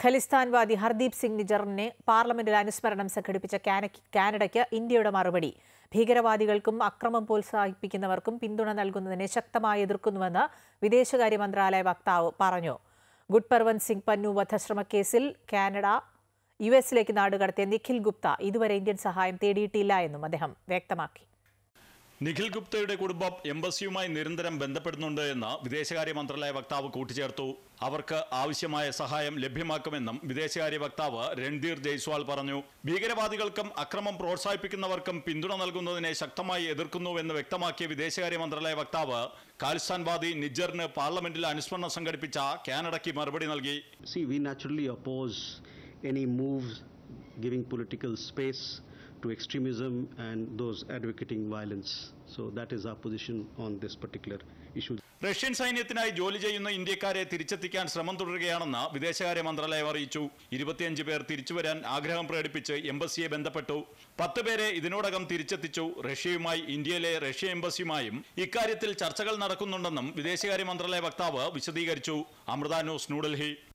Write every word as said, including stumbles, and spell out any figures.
ഖലിസ്ഥാൻവാദി ഹർദീപ് സിംഗ് നിജറിനെ പാർലമെന്റിൽ അനുസ്മരണം സംഘടിപ്പിച്ച കാനഡയ്ക്ക് ഇന്ത്യയുടെ മറുപടി. ഭീകരവാദികൾക്കും അക്രമം പ്രോത്സാഹിപ്പിക്കുന്നവർക്കും പിന്തുണ നൽകുന്നതിനെ ശക്തമായി എതിർക്കുന്നുവെന്ന് വിദേശകാര്യ മന്ത്രാലയ വക്താവ് പറഞ്ഞു. ഗുർപർവന്ത് സിംഗ് പന്നു വധശ്രമക്കേസിൽ കാനഡ യു എസിലേക്ക് നാടുകടത്തിയ നിഖിൽ ഗുപ്ത ഇതുവരെ ഇന്ത്യൻ സഹായം തേടിയിട്ടില്ല എന്നും അദ്ദേഹം വ്യക്തമാക്കി. നിഖിൽ ഗുപ്തയുടെ കുടുംബം എംബസിയുമായി നിരന്തരം ബന്ധപ്പെടുന്നുണ്ട് എന്ന് വിദേശകാര്യ മന്ത്രാലയ വക്താവ് കൂട്ടിച്ചേർത്തു. അവർക്ക് ആവശ്യമായ സഹായം ലഭ്യമാക്കുമെന്നും വിദേശകാര്യ വക്താവ് രൺധീർ ജയ്സ്വാൾ പറഞ്ഞു. ഭീകരവാദികൾക്കും അക്രമം പ്രോത്സാഹിപ്പിക്കുന്നവർക്കും പിന്തുണ നൽകുന്നതിനെ ശക്തമായി എതിർക്കുന്നുവെന്ന് വ്യക്തമാക്കിയ വിദേശകാര്യ മന്ത്രാലയ വക്താവ് ഖാലിസ്ഥാൻവാദി നിജറിന് പാർലമെന്റിൽ അനുസ്മരണം സംഘടിപ്പിച്ച കാനഡയ്ക്ക് മറുപടി നൽകി. See, we naturally oppose any moves giving political space to extremism and those advocating violence. So that is our position on this particular issue. Russian സൈന്യത്തിനായി ജോലി ചെയ്യുന്ന ഇന്ത്യക്കാരെ തിരിച്ചെത്തിക്കാൻ ശ്രമം തുടരുകയാണെന്ന് വിദേശകാര്യ മന്ത്രാലയം അറിയിച്ചു. ഇരുപത്തിയഞ്ച് പേർ തിരിച്ചുവരാൻ ആഗ്രഹം പ്രകടിപ്പിച്ച് എംബസിയെ ബന്ധപ്പെട്ടു. പത്ത് പേരെ ഇതിനോടകം തിരിച്ചെത്തിച്ചു. റഷ്യയുമായി ഇന്ത്യയിലെ റഷ്യ എംബസിയുമായും ഇക്കാര്യത്തിൽ ചർച്ചകൾ നടക്കുന്നുണ്ടെന്നും വിദേശകാര്യ മന്ത്രാലയ വക്താവ് വിശദീകരിച്ചു. അമൃത ന്യൂസ്, ന്യൂഡൽഹി.